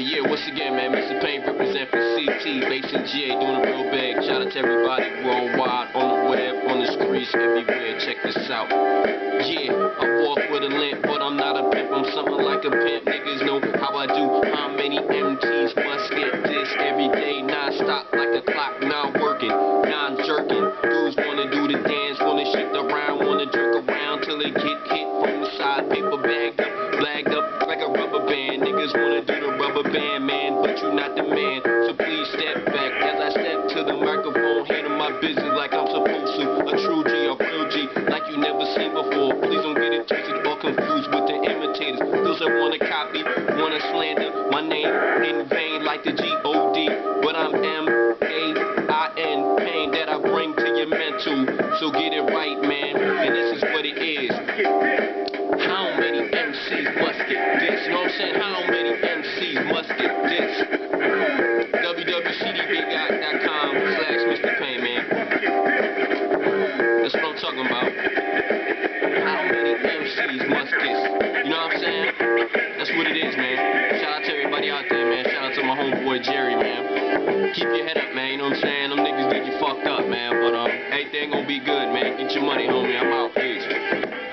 Yeah, once again, man, Mr. Payne represent for CT, based in GA, doing it real big. Shout out to everybody worldwide, on the web, on the streets, everywhere. Check this out. Yeah, I walk with a limp, but I'm not a pimp. I'm something like a pimp. Niggas know how I do. How many MTs must get this every day, non-stop like a clock, non-working, non-jerking. Dudes wanna do the dance, wanna shift around, wanna jerk around till they get hit from the side. Paper bagged up like a rubber band. Niggas wanna do the rubber band, man, but you not the man. So please step back as I step to the microphone, handle my business like I'm supposed to. A true G, a real G, like you never seen before. Please don't get it twisted or confused with the imitators. Those that wanna copy, wanna slander my name in vain like the G-O-D. But I'm M-A-I-N, pain that I bring to your mental. So get it right, man, and this is what it is. How many MCs must get this? You know what I'm saying? How many MCs must get this? www.cdbguy.com/Mr. Payne, man. That's what I'm talking about. How many MCs must get? You know what I'm saying? That's what it is, man. Shout out to everybody out there, man. Shout out to my homeboy Jerry, man. Keep your head up, man. You know what I'm saying? Them niggas get you fucked up, man. But everything gonna be good, man. Get your money, homie. I'm out. Peace.